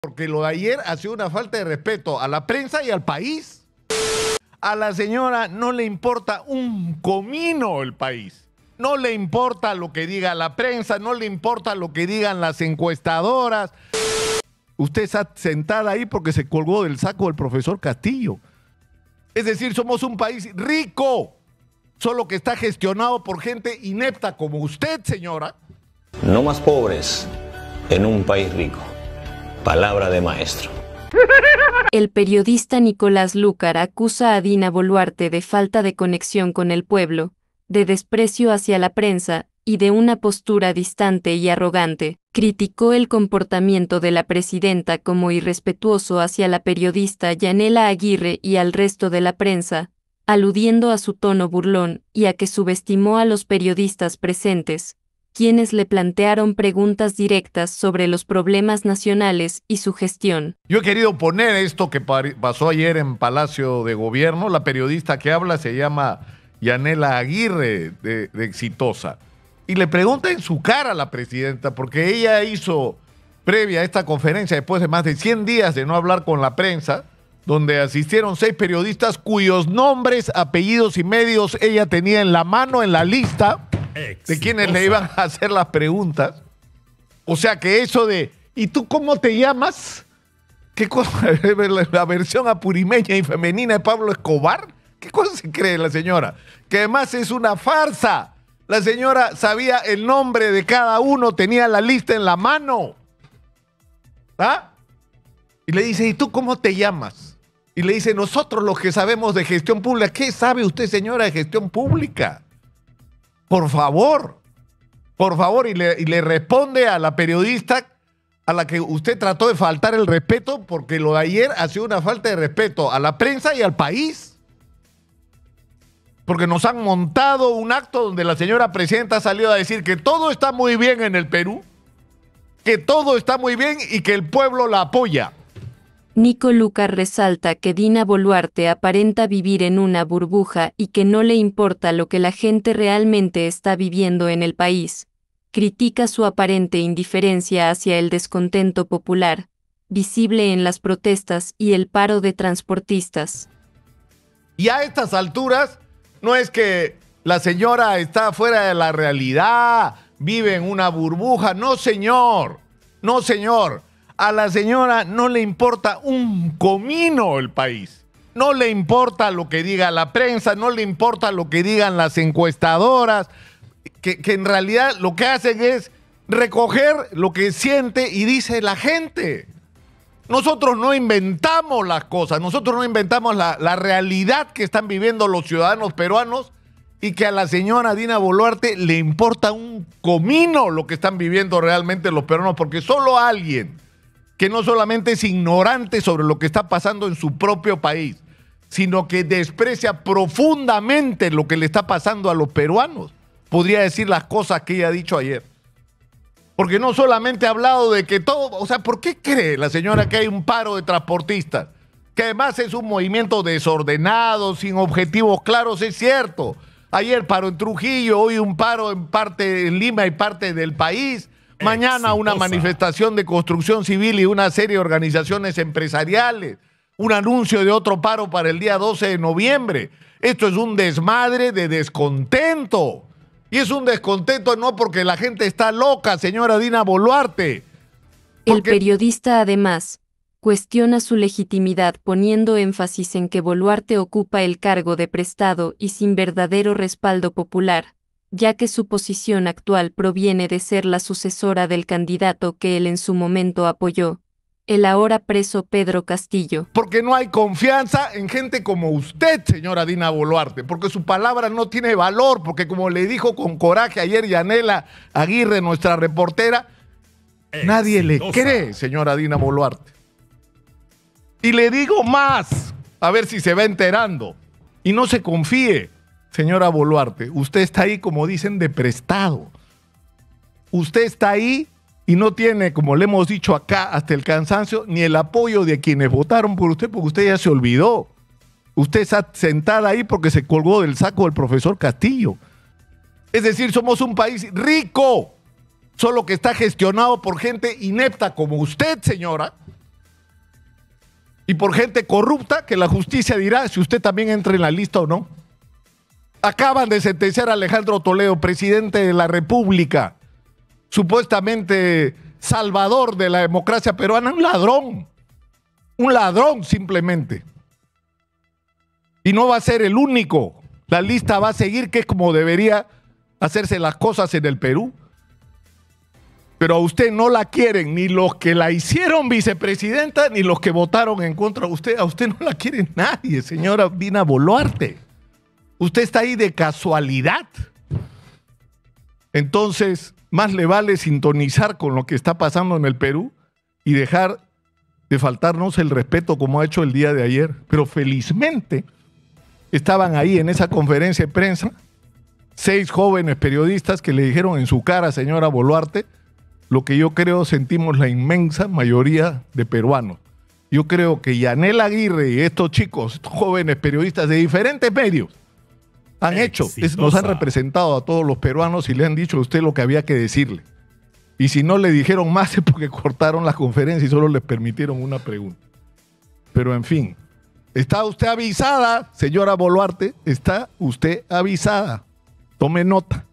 Porque lo de ayer ha sido una falta de respeto a la prensa y al país. A la señora no le importa un comino el país. No le importa lo que diga la prensa, no le importa lo que digan las encuestadoras. Usted está sentada ahí porque se colgó del saco del profesor Castillo. Es decir, somos un país rico, solo que está gestionado por gente inepta como usted, señora. No más pobres en un país rico. Palabra de maestro. El periodista Nicolás Lúcar acusa a Dina Boluarte de falta de conexión con el pueblo, de desprecio hacia la prensa y de una postura distante y arrogante. Criticó el comportamiento de la presidenta como irrespetuoso hacia la periodista Yanela Aguirre y al resto de la prensa, aludiendo a su tono burlón y a que subestimó a los periodistas presentes, quienes le plantearon preguntas directas sobre los problemas nacionales y su gestión. Yo he querido poner esto que pasó ayer en Palacio de Gobierno. La periodista que habla se llama Yanela Aguirre, de Exitosa. Y le pregunta en su cara a la presidenta, porque ella hizo, previa a esta conferencia, después de más de 100 días de no hablar con la prensa, donde asistieron 6 periodistas cuyos nombres, apellidos y medios ella tenía en la mano, en la lista de quienes le iban a hacer las preguntas. O sea que eso de, ¿y tú cómo te llamas? ¿Qué cosa? La versión apurimeña y femenina de Pablo Escobar. ¿Qué cosa se cree la señora? Que además es una farsa. La señora sabía el nombre de cada uno, tenía la lista en la mano. ¿Ah? Y le dice, ¿y tú cómo te llamas? Y le dice, nosotros los que sabemos de gestión pública. ¿Qué sabe usted, señora, de gestión pública? Por favor, y le responde a la periodista a la que usted trató de faltar el respeto, porque lo de ayer ha sido una falta de respeto a la prensa y al país. Porque nos han montado un acto donde la señora presidenta salió a decir que todo está muy bien en el Perú, que todo está muy bien y que el pueblo la apoya. Nico Lúcar resalta que Dina Boluarte aparenta vivir en una burbuja y que no le importa lo que la gente realmente está viviendo en el país. Critica su aparente indiferencia hacia el descontento popular, visible en las protestas y el paro de transportistas. Y a estas alturas, no es que la señora está fuera de la realidad, vive en una burbuja. No, señor. No, señor. A la señora no le importa un comino el país. No le importa lo que diga la prensa, no le importa lo que digan las encuestadoras, que en realidad lo que hacen es recoger lo que siente y dice la gente. Nosotros no inventamos las cosas, nosotros no inventamos la realidad que están viviendo los ciudadanos peruanos y que a la señora Dina Boluarte le importa un comino lo que están viviendo realmente los peruanos, porque solo alguien que no solamente es ignorante sobre lo que está pasando en su propio país, sino que desprecia profundamente lo que le está pasando a los peruanos, podría decir las cosas que ella ha dicho ayer. Porque no solamente ha hablado de que todo, o sea, ¿por qué cree la señora que hay un paro de transportistas? Que además es un movimiento desordenado, sin objetivos claros, es cierto. Ayer paro en Trujillo, hoy un paro en parte en Lima y parte del país. Mañana una manifestación de construcción civil y una serie de organizaciones empresariales. Un anuncio de otro paro para el día 12 de noviembre. Esto es un desmadre de descontento. Y es un descontento no porque la gente está loca, señora Dina Boluarte. El periodista además cuestiona su legitimidad poniendo énfasis en que Boluarte ocupa el cargo de prestado y sin verdadero respaldo popular, ya que su posición actual proviene de ser la sucesora del candidato que él en su momento apoyó, el ahora preso Pedro Castillo. Porque no hay confianza en gente como usted, señora Dina Boluarte, porque su palabra no tiene valor, porque como le dijo con coraje ayer Yanela Aguirre, nuestra reportera, nadie le cree, señora Dina Boluarte. Y le digo más, a ver si se va enterando, y no se confíe. Señora Boluarte, usted está ahí, como dicen, de prestado. Usted está ahí y no tiene, como le hemos dicho acá, hasta el cansancio, ni el apoyo de quienes votaron por usted, porque usted ya se olvidó. Usted está sentada ahí porque se colgó del saco del profesor Castillo. Es decir, somos un país rico, solo que está gestionado por gente inepta como usted, señora. y por gente corrupta que la justicia dirá si usted también entra en la lista o no. Acaban de sentenciar a Alejandro Toledo, presidente de la República, supuestamente salvador de la democracia peruana, un ladrón simplemente. Y no va a ser el único. La lista va a seguir, que es como debería hacerse las cosas en el Perú. Pero a usted no la quieren ni los que la hicieron vicepresidenta, ni los que votaron en contra de usted. A usted no la quiere nadie, señora Dina Boluarte. Usted está ahí de casualidad. Entonces, más le vale sintonizar con lo que está pasando en el Perú y dejar de faltarnos el respeto como ha hecho el día de ayer. Pero felizmente estaban ahí en esa conferencia de prensa 6 jóvenes periodistas que le dijeron en su cara, señora Boluarte, lo que yo creo sentimos la inmensa mayoría de peruanos. Yo creo que Yanel Aguirre y estos chicos, estos jóvenes periodistas de diferentes medios, han hecho, nos han representado a todos los peruanos y le han dicho a usted lo que había que decirle. Y si no le dijeron más es porque cortaron la conferencia y solo les permitieron una pregunta. Pero en fin, está usted avisada, señora Boluarte, está usted avisada. Tome nota.